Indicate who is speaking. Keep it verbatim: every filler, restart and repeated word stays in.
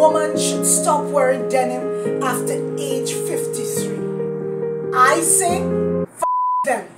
Speaker 1: woman should stop wearing denim after age fifty-three. I say, f them.